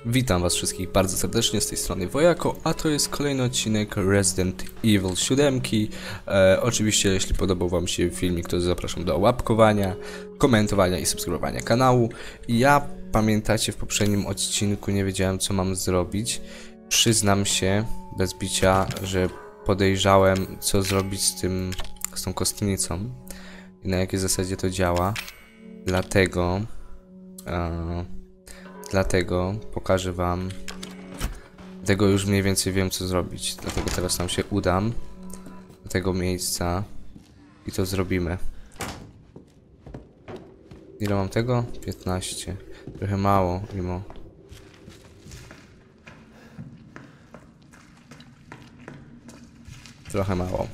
Witam was wszystkich bardzo serdecznie, z tej strony Wojako, a to jest kolejny odcinek Resident Evil 7. Oczywiście jeśli podobał wam się filmik, to zapraszam do łapkowania, komentowania i subskrybowania kanału. Ja, pamiętacie, w poprzednim odcinku nie wiedziałem, co mam zrobić. Przyznam się bez bicia, że podejrzałem, co zrobić z tą kostnicą i na jakiej zasadzie to działa. Dlatego pokażę wam. Tego już mniej więcej wiem, co zrobić. Dlatego teraz tam się udam do tego miejsca i to zrobimy. Ile mam tego? 15. Trochę mało, mimo. Trochę mało.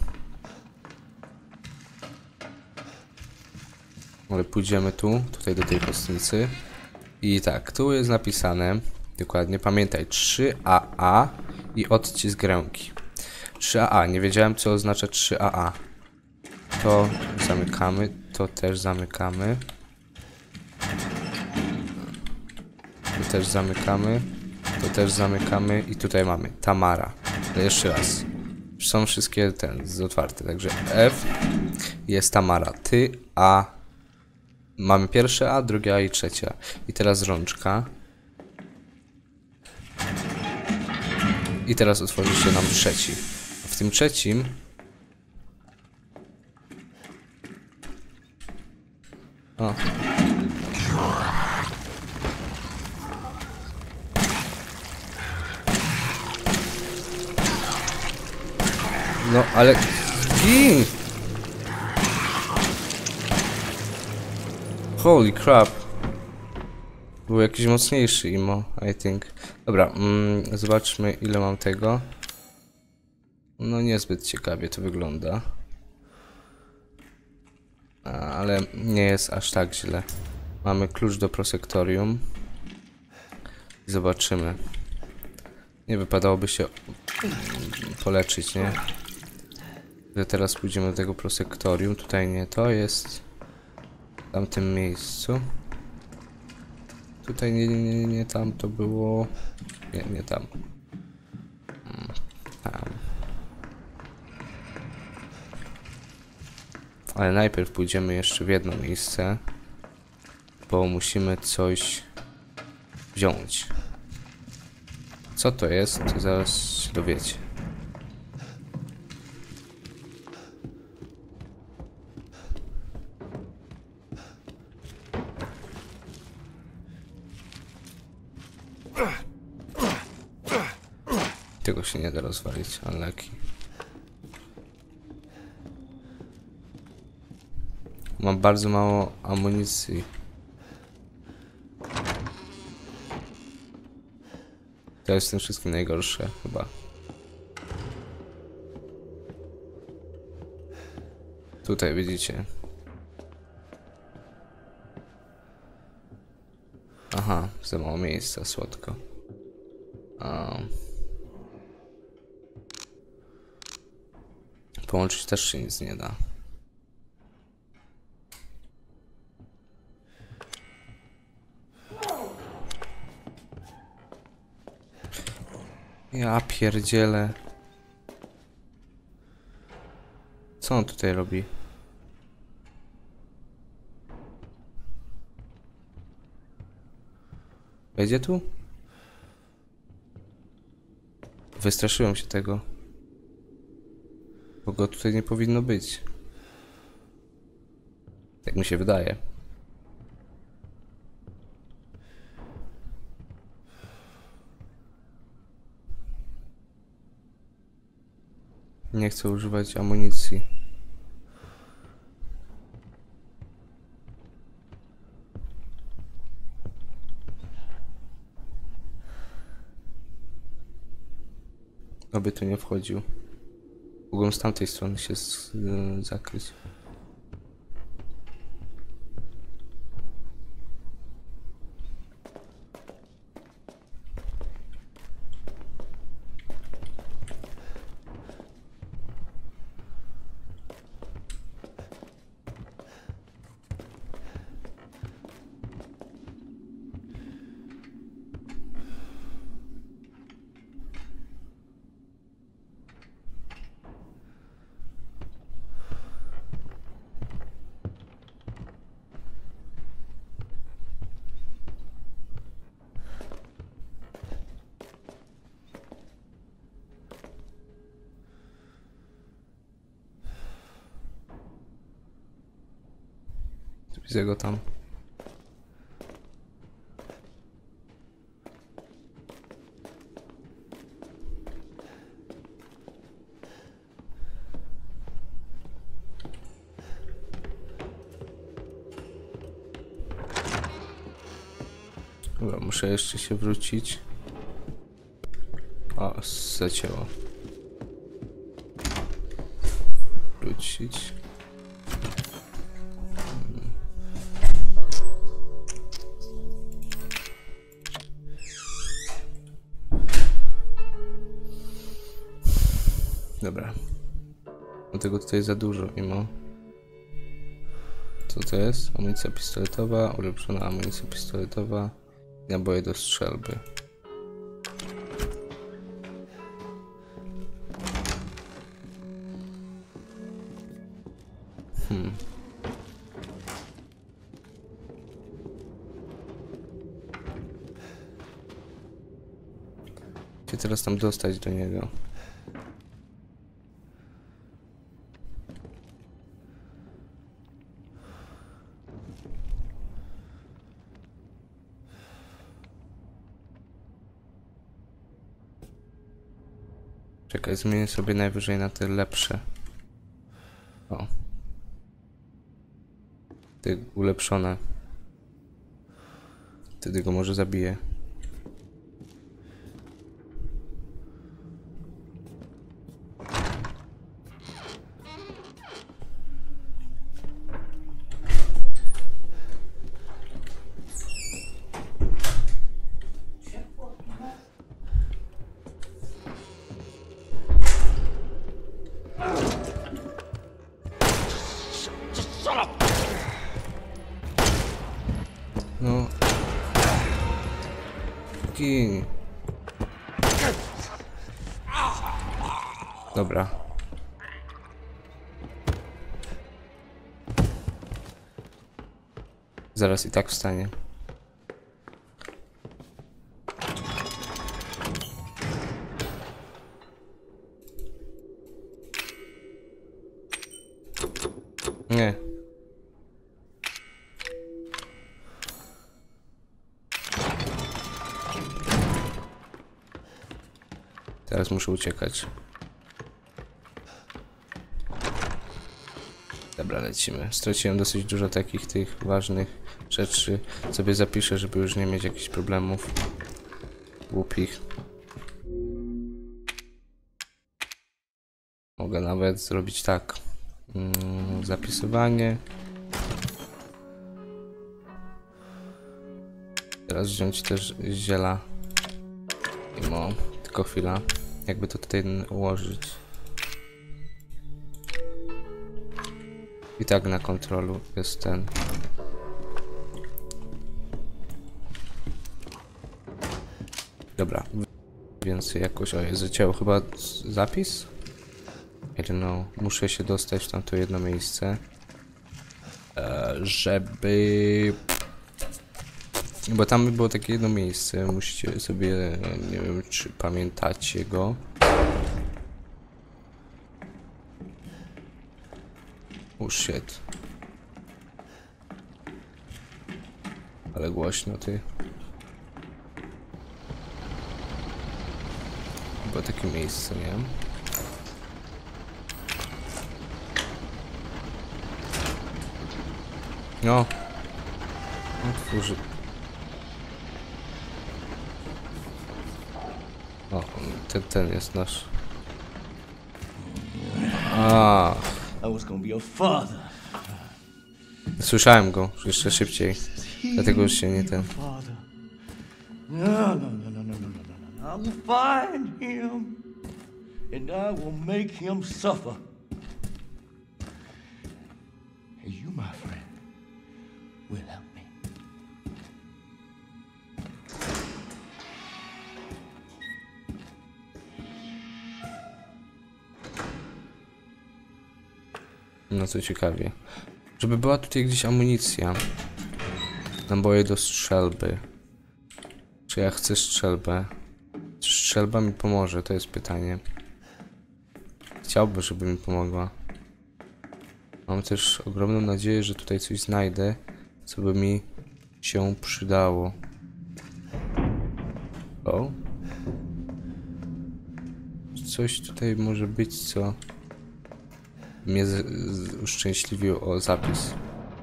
Ale pójdziemy tutaj do tej kostnicy. I tak, tu jest napisane, dokładnie, pamiętaj, 3AA i odcisk ręki. 3AA, nie wiedziałem, co oznacza 3AA. To zamykamy, to też zamykamy. To też zamykamy, to też zamykamy i tutaj mamy Tamara. Ale jeszcze raz, są wszystkie otwarte, także F jest Tamara, ty, A. Mamy pierwsze A, drugie A i trzecie. I teraz rączka. I teraz otworzy się nam trzeci. W tym trzecim o. No, ale gin! Holy crap. Był jakiś mocniejszy imo, I think. Dobra, zobaczmy, ile mam tego. No niezbyt ciekawie to wygląda. Ale nie jest aż tak źle. Mamy klucz do prosektorium. Zobaczymy. Nie wypadałoby się poleczyć, nie? Że teraz pójdziemy do tego prosektorium. Tutaj nie, to jest w tamtym miejscu. Tutaj nie tam to było. Nie tam. Tam. Ale najpierw pójdziemy jeszcze w jedno miejsce, bo musimy coś wziąć. Co to jest, to zaraz się dowiecie. Tego się nie da rozwalić, ale leki. Mam bardzo mało amunicji. To jest w tym wszystkim najgorsze, chyba. Tutaj widzicie. Aha, za mało miejsca, słodko. Połączyć też się nic nie da. Ja pierdzielę. Co on tutaj robi? Wejdzie tu? Wystraszyłem się tego. Bo go tutaj nie powinno być. Tak mi się wydaje. Nie chcę używać amunicji. Oby tu nie wchodził. Mogłem z tamtej strony się zakryć. Widzę go tam. Dobra, muszę jeszcze się wrócić. O, zacięło. Wrócić. Dobra. Dlatego tutaj za dużo mimo. Co to jest? Amunicja pistoletowa, ulepszona amunicja pistoletowa, naboje do strzelby. Gdzie teraz tam dostać do niego? Czekaj, zmienię sobie najwyżej na te lepsze. O. Te ulepszone. Wtedy go może zabiję. No. Gin. Dobra. Zaraz i tak wstanie. Nie. Teraz muszę uciekać. Dobra, lecimy. Straciłem dosyć dużo takich tych ważnych rzeczy. Sobie zapiszę, żeby już nie mieć jakichś problemów głupich. Mogę nawet zrobić tak. Zapisywanie. Teraz wziąć też ziela. Mimo, tylko chwila. Jakby to tutaj ułożyć. I tak na kontrolu jest ten. Dobra. Więc jakoś... O, jest zacięło chyba zapis? I don't know. Muszę się dostać w tamto jedno miejsce. Żeby... Bo tam było takie jedno miejsce. Musicie sobie... Nie wiem, czy pamiętacie go. Oh shit. Ale głośno ty. Było takie miejsce, nie? No. Otwórzy. O, ten jest nasz. A. Słyszałem go jeszcze szybciej. Dlatego już się nie ten. No. I will find him and I will make him suffer. And you, my friend, will help me. No co ciekawie. Żeby była tutaj gdzieś amunicja. Naboje do strzelby. Czy ja chcę strzelbę? Czy strzelba mi pomoże? To jest pytanie. Chciałbym, żeby mi pomogła. Mam też ogromną nadzieję, że tutaj coś znajdę. co by mi się przydało. O. Coś tutaj może być, co mnie uszczęśliwiło. O, zapis.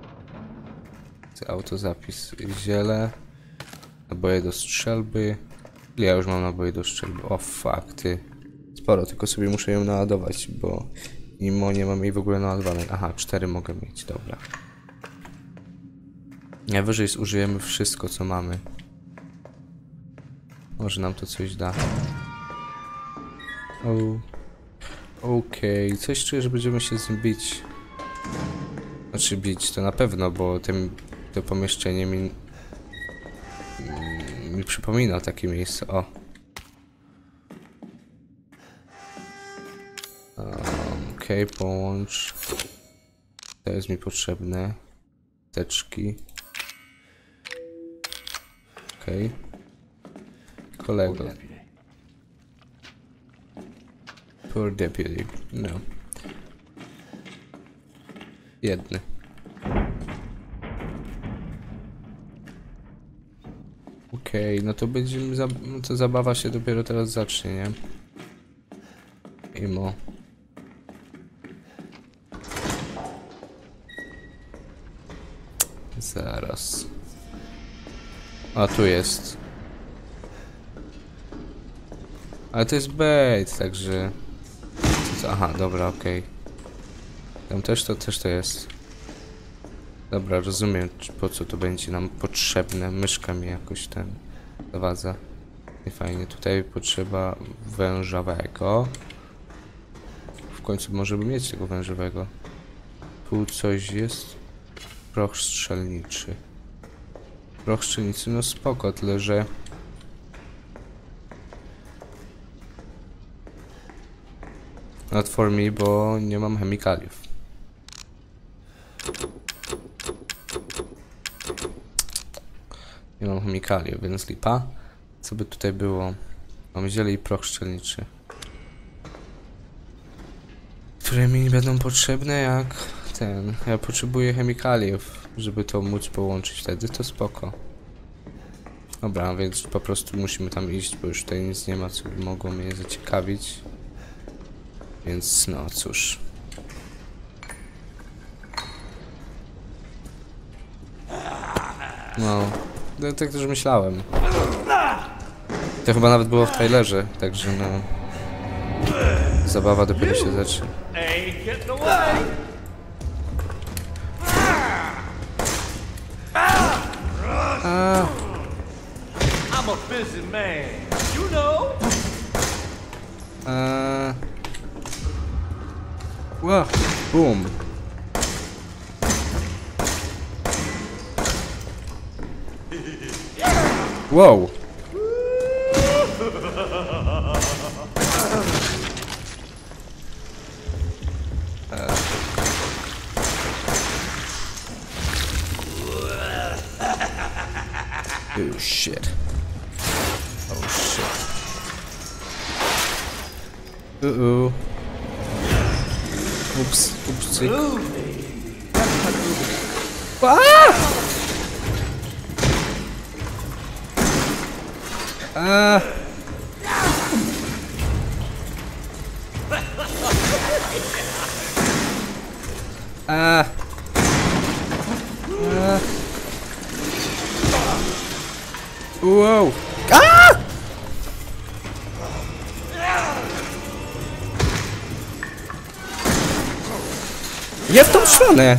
Autozapis. Ziele. Naboje do strzelby. Ja już mam naboje do strzelby. O, fakty. Sporo, tylko sobie muszę ją naładować, bo mimo nie mam jej w ogóle naładowanej. Aha, 4 mogę mieć, dobra. Najwyżej zużyjemy wszystko, co mamy. Może nam to coś da. Okej, coś czuję, że będziemy się z nim bić. Znaczy bić to na pewno, bo to pomieszczenie mi przypomina takie miejsce. O. Okej, połącz. To jest mi potrzebne. Teczki. Okej. Kolego. Poor deputy. No. Jedny. Okej, no to będziemy no to zabawa się dopiero teraz zacznie, nie? Imo. Zaraz. A tu jest. Ale to jest bait, także... Aha, dobra, okej. Tam też to jest. Dobra, rozumiem, po co to będzie nam potrzebne. Myszka mi jakoś zawadza. Nie fajnie. Tutaj potrzeba wężowego. W końcu możemy mieć tego wężowego. Tu coś jest. Proch strzelniczy. Proch strzelniczy, no spoko, tyle że... Not for me, bo nie mam chemikaliów. Nie mam chemikaliów, więc lipa. Co by tutaj było? Mam ziele i proch szczelniczy, które mi nie będą potrzebne jak ten. Ja potrzebuję chemikaliów, żeby to móc połączyć wtedy, to spoko. Dobra, więc po prostu musimy tam iść, bo już tutaj nic nie ma, co by mogło mnie zaciekawić. Więc no cóż. No, tak też myślałem. To chyba nawet było w trailerze, także no... Zabawa dopiero się zacznie. I'm a busy man, you know. Wow, boom. Wow. Oh shit. Oh shit. Uh-oh. Oops, oopsie. Wow. Nie w tą stronę.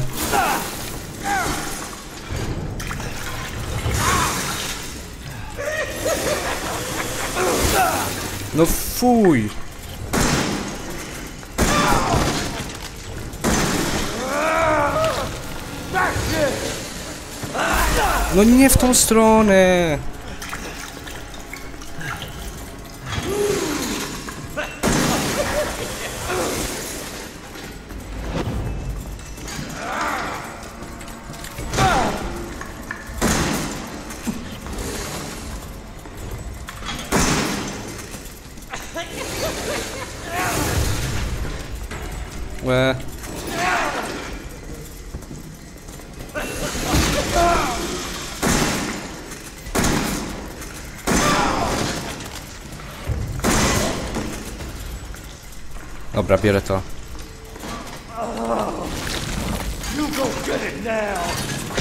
No fuj. No nie w tą stronę. Łe. Dobra, bierę to. You go get it now.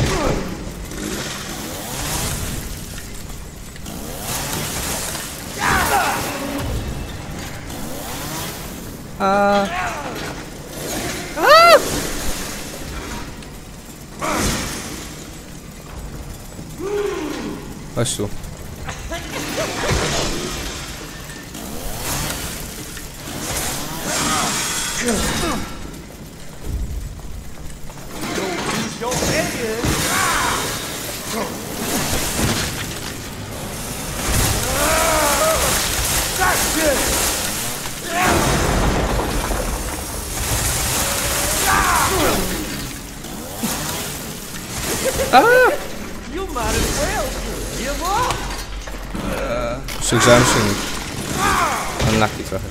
Chodź tu. Your head. That's it. You might as well give up. Przygrzałem silnik. Unlucky trochę.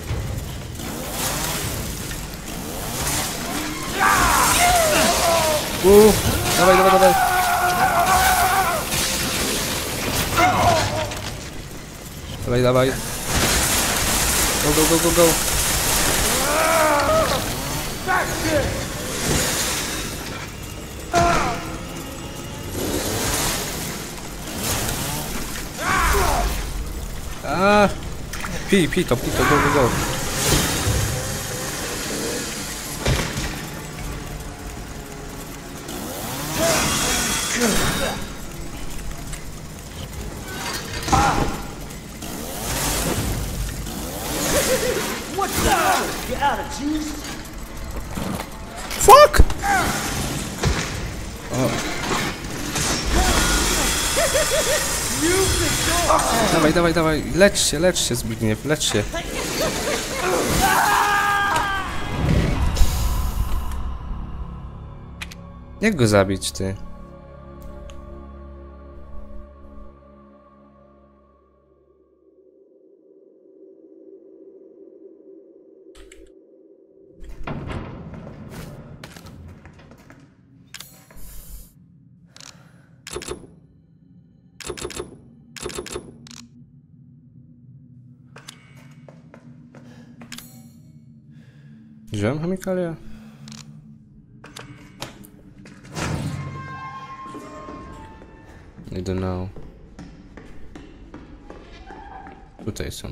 Dawaj, dawaj, dawaj. Dawaj, dawaj. Go, go, go, go, go. Pij to, go, go, go. What's that? You out of juice? Fuck! Dawaj, dawaj, dawaj. Lecz się, Zbigniew, lecz się. Jak go zabić, ty? Wziąłem chemikalia? I don't know. Tutaj są.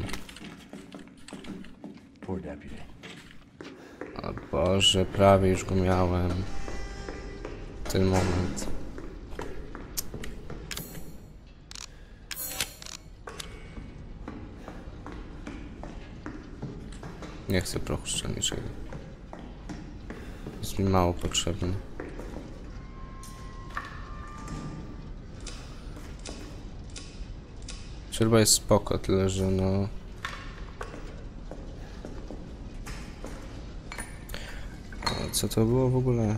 Poor deputy. O Boże, prawie już go miałem. Ten moment. Nie chcę prochu strzelniczego. Jest mi mało potrzebny. Strzelba jest spoko, tyle że no... A co to było w ogóle?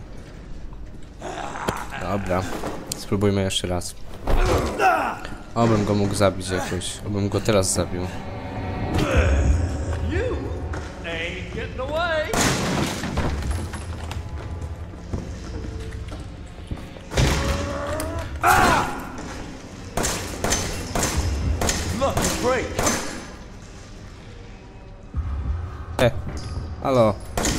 Dobra, spróbujmy jeszcze raz. Obym go mógł zabić jakoś, obym go teraz zabił. You ain't getting away. Lucky break. Halo.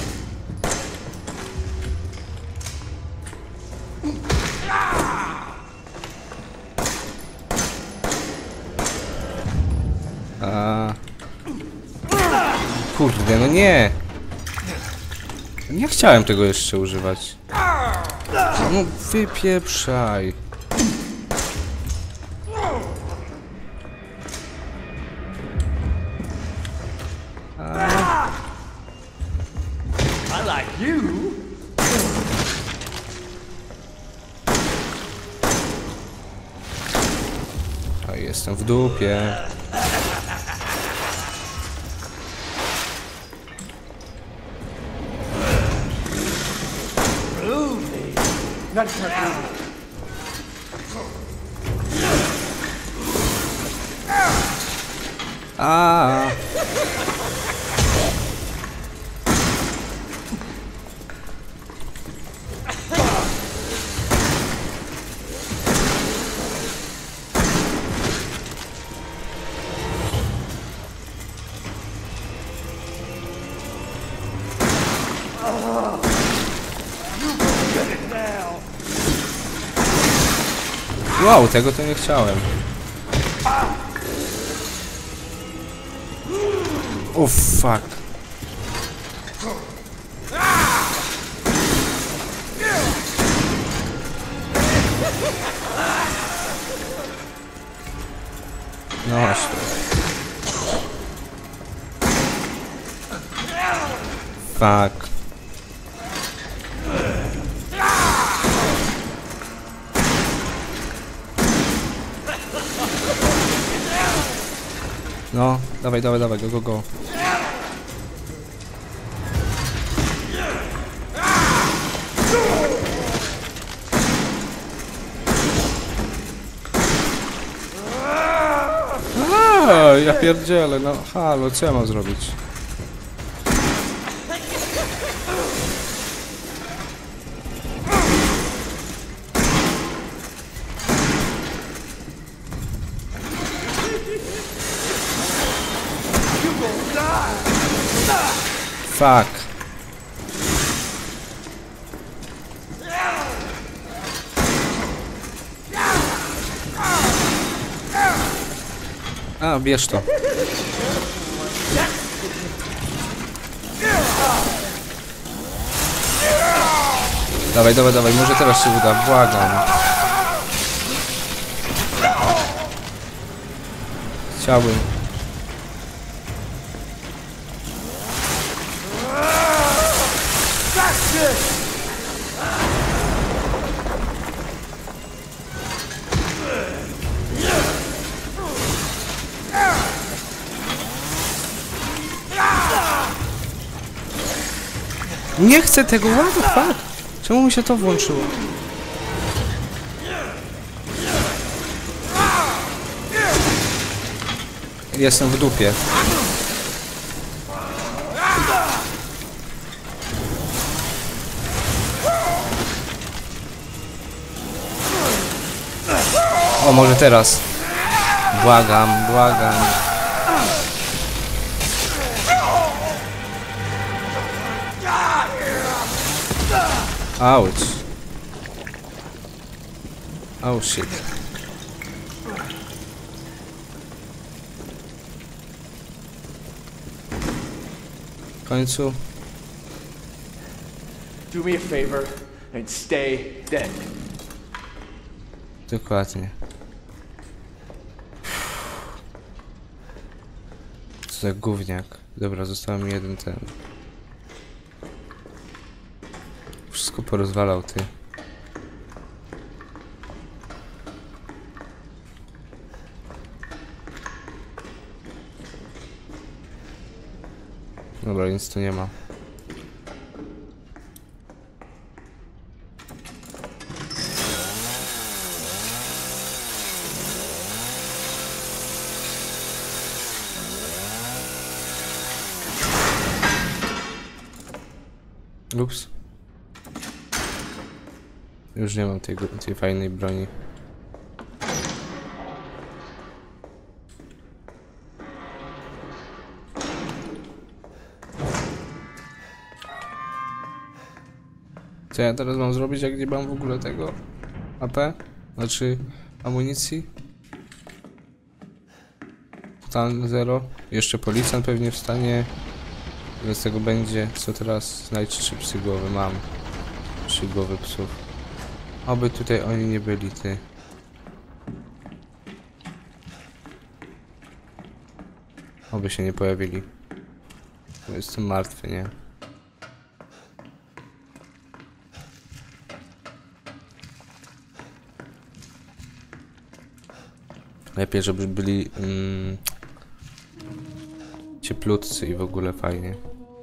Kurde, no nie! Nie chciałem tego jeszcze używać. No wypieprzaj. I like you. O, jestem w dupie. Not touching. Wow, tego to nie chciałem. Fuck. No właśnie. Fuck. No, dawaj, dawaj, dawaj, go, go, go. Ja pierdzielę, no halo, co ja mam zrobić? Fuck. A, bierz to. Dawaj, dawaj, dawaj, może teraz się uda, błagam. Chciałbym. Nie chcę tego, what the fuck? Czemu mi się to włączyło? Jestem w dupie. O, może teraz. Błagam, błagam. Ouch. Oh shit. W końcu. Do me a favor and stay dead. Dokładnie. Co za gówniak. Dobra, został mi jeden ten. Wszystko porozwalał, ty. Dobra, nic tu nie ma. Ups. Już nie mam tej fajnej broni. Co ja teraz mam zrobić, jak nie mam w ogóle tego AP? Znaczy amunicji? Stan 0. Jeszcze policjant pewnie wstanie. Bez tego będzie. Co teraz? Znajdź 3 psy głowy. Mam 3 głowy psów. Oby tutaj oni nie byli, ty. Oby się nie pojawili. Bo jestem martwy, nie? Lepiej, żeby byli cieplutcy i w ogóle fajnie.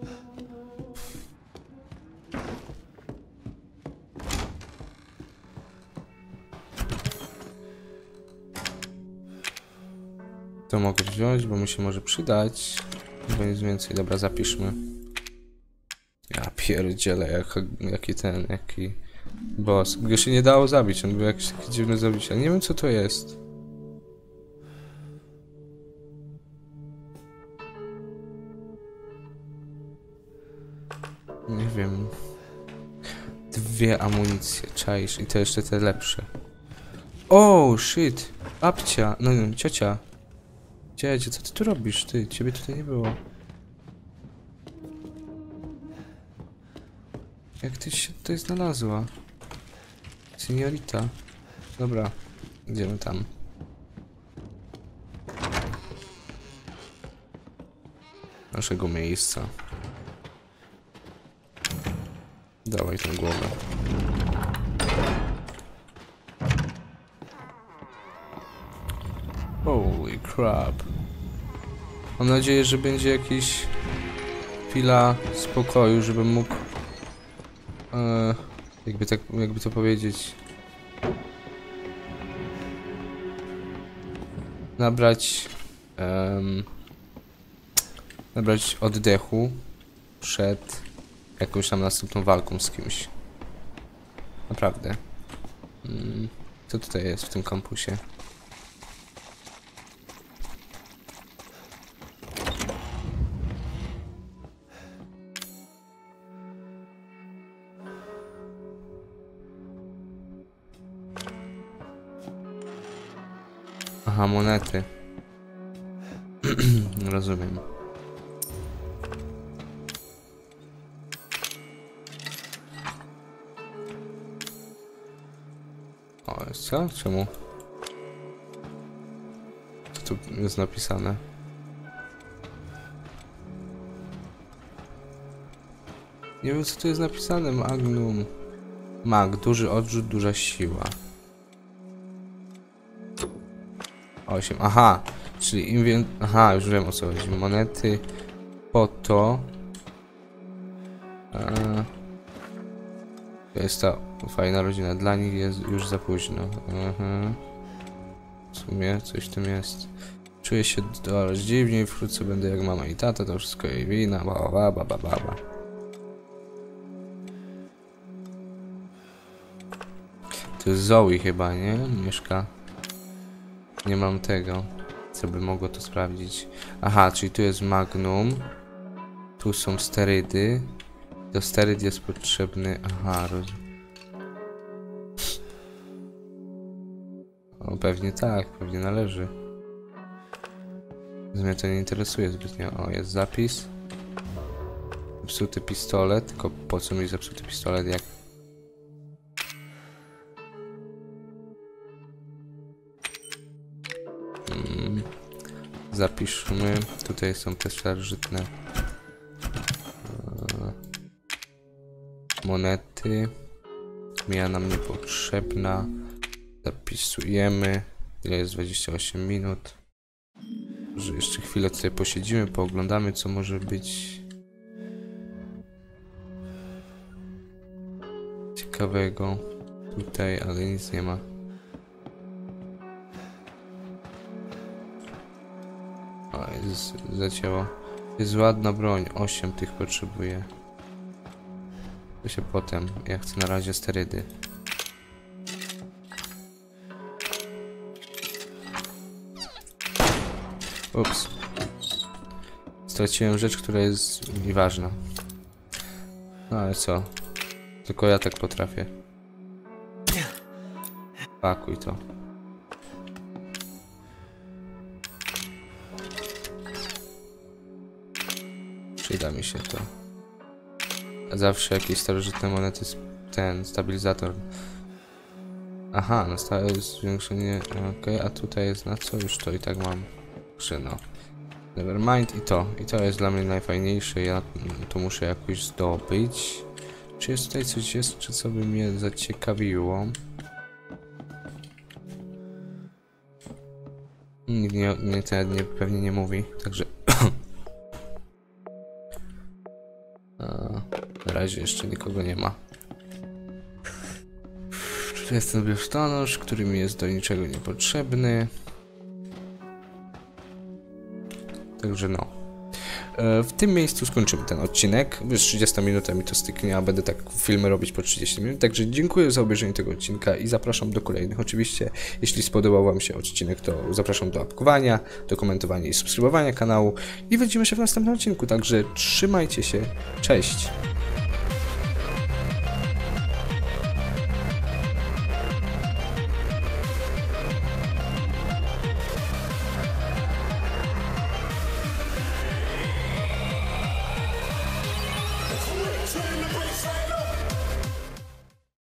To mogę wziąć, bo mi się może przydać. Bo nic więcej. Dobra, zapiszmy. Ja pierdzielę, jaki boss. Go się nie dało zabić, on był jakiś taki dziwny zabicie. Nie wiem, co to jest. Nie wiem. 2 amunicje, czaisz. I to jeszcze te lepsze. Oh, shit. Babcia. No nie, ciocia. Dziedzie, co ty tu robisz? Ty, ciebie tutaj nie było. Jak ty się tutaj znalazła? Seniorita. Dobra, idziemy tam. Naszego miejsca. Dawaj tę głowę. Holy crap. Mam nadzieję, że będzie jakiś chwila spokoju, żebym mógł jakby to powiedzieć, nabrać oddechu przed jakąś tam następną walką z kimś. Naprawdę. Co tutaj jest w tym kampusie? Aha, monety. Rozumiem. O, co? Czemu? Co tu jest napisane? Nie wiem, co tu jest napisane. Magnum. Mag, duży odrzut, duża siła. 8. Aha, czyli im więcej. Aha, już wiem, o co chodzi. Monety po to. To jest ta fajna rodzina. Dla nich jest już za późno. W sumie coś w tym jest. Czuję się dość dziwnie i wkrótce będę jak mama i tata. To wszystko jej wina. Ba. To jest Zoe chyba, nie? Mieszka. Nie mam tego, co by mogło to sprawdzić. Aha, czyli tu jest Magnum. Tu są sterydy. Do steryd jest potrzebny... Aha, O, pewnie tak, pewnie należy. Mnie to nie interesuje zbytnio. O, jest zapis. Zepsuty pistolet. Tylko po co mi zepsuty pistolet, jak... Zapiszmy. Tutaj są te starożytne monety. Mija nam niepotrzebna. Zapisujemy. Ile jest? 28 minut. Może jeszcze chwilę tutaj posiedzimy, pooglądamy, co może być ciekawego tutaj, ale nic nie ma. O, jest zacięło. Jest ładna broń, 8 tych potrzebuję. To się potem. Ja chcę na razie sterydy. Ups. Straciłem rzecz, która jest mi ważna. No ale co? Tylko ja tak potrafię. Pakuj to. Przyda mi się to. Zawsze jakieś starożytne monety, ten stabilizator. Aha, na stałe jest zwiększenie. Okej, a tutaj jest na co? Już to i tak mam. No. Nevermind i to. I to jest dla mnie najfajniejsze. Ja to muszę jakoś zdobyć. Czy jest tutaj coś jeszcze, co by mnie zaciekawiło? Nikt nie, pewnie nie mówi, także... Na razie jeszcze nikogo nie ma. Tutaj jest ten biustonosz, który mi jest do niczego niepotrzebny. Także no. W tym miejscu skończymy ten odcinek. Już 30 minuta mi to styknie, a będę tak filmy robić po 30 minut. Także dziękuję za obejrzenie tego odcinka i zapraszam do kolejnych. Oczywiście, jeśli spodobał wam się odcinek, to zapraszam do łapkowania, do komentowania i subskrybowania kanału. I widzimy się w następnym odcinku. Także trzymajcie się. Cześć!